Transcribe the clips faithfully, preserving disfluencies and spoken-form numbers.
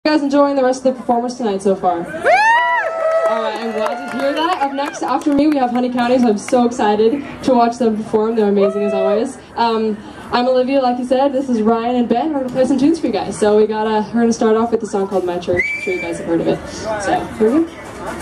You guys enjoying the rest of the performance tonight so far? Alright, I'm glad to hear that. Up next, after me, we have Honey County, so I'm so excited to watch them perform. They're amazing as always. Um, I'm Olivia, like you said. This is Ryan and Ben. We're going to play some tunes for you guys. So we gotta, we're going to start off with a song called My Church. I'm sure you guys have heard of it. So, here we go.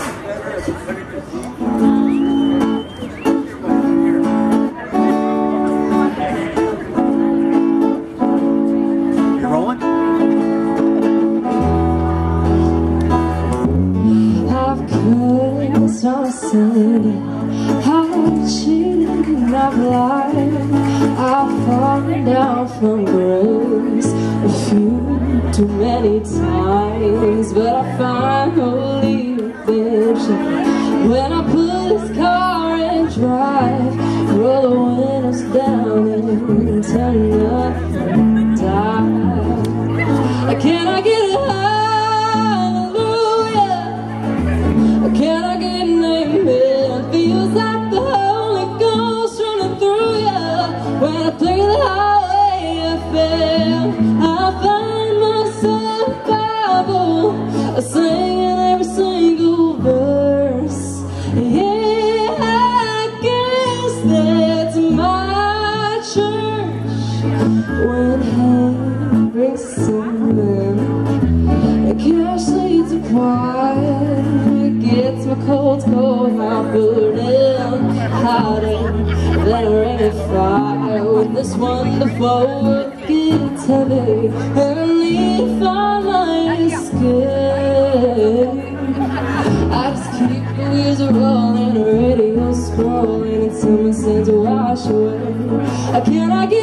I've sinned, I've cheated and I've lied, I've fallen down from grace a few too many times, but I finally redemption when I put this car and drive, roll the windows down and tell nothing to die. Can I get a hallelujah? Can I get an amen? Feels like the Holy Ghost running through you. When I play the Highway F M, I find myself Bible singing every single verse. Yeah, I guess that's my church. When hell brings sin, cash leads a quiet, gets my cold, cold heart burning hotter than a ring of fire. When this wonderful world gets heavy and I need to find my escape, I just keep the wheels rolling, the radio scrolling until my sins wash away. Can I get